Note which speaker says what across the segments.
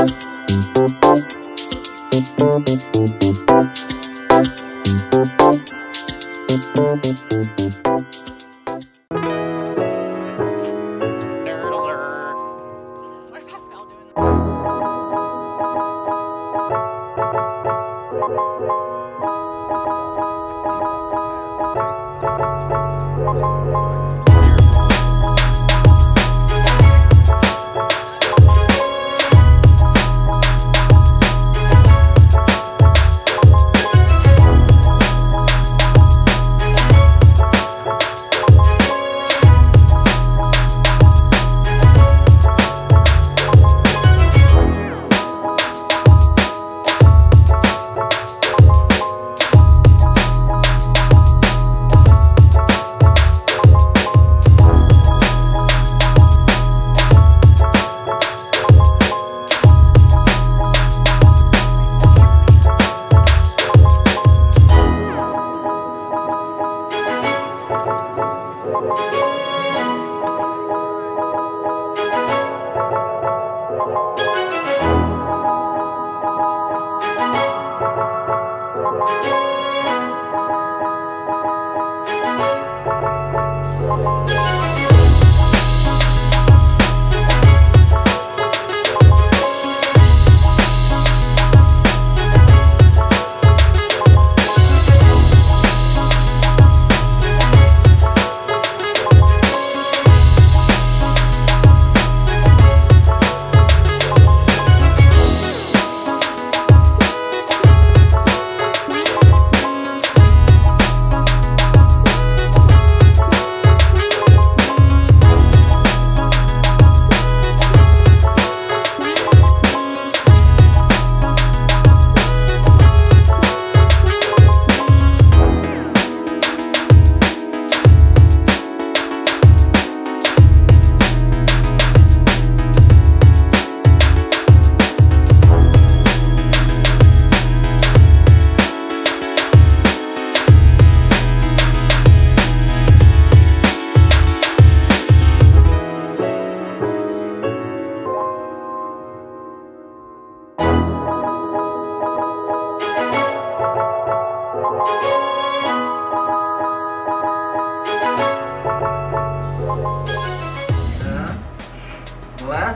Speaker 1: Bless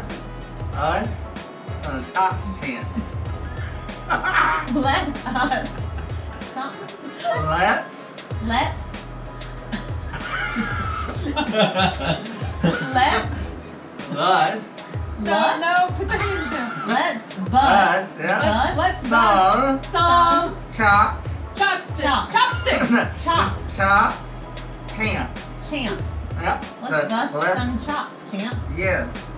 Speaker 1: us some top chance.
Speaker 2: Bless us.
Speaker 1: Let's.
Speaker 2: Let's.
Speaker 1: Let's.
Speaker 2: No, put your hands down. Let's
Speaker 1: Bust. Yeah.
Speaker 2: Let's
Speaker 1: Some. Chops.
Speaker 2: Chopsticks. Chops.
Speaker 1: Chops. Chance.
Speaker 2: Champs.
Speaker 1: Yep.
Speaker 2: Let's bust
Speaker 1: bless.
Speaker 2: some chops, champs.
Speaker 1: Yes.